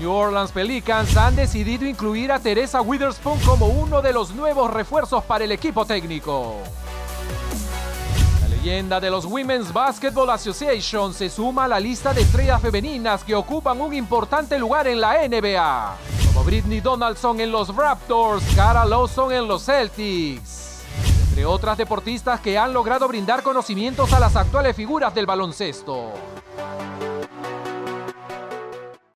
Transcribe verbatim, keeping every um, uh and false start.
New Orleans Pelicans han decidido incluir a Teresa Witherspoon como uno de los nuevos refuerzos para el equipo técnico. La leyenda de los Women's Basketball Association se suma a la lista de estrellas femeninas que ocupan un importante lugar en la N B A, como Brittany Donaldson en los Raptors, Cara Lawson en los Celtics, entre otras deportistas que han logrado brindar conocimientos a las actuales figuras del baloncesto.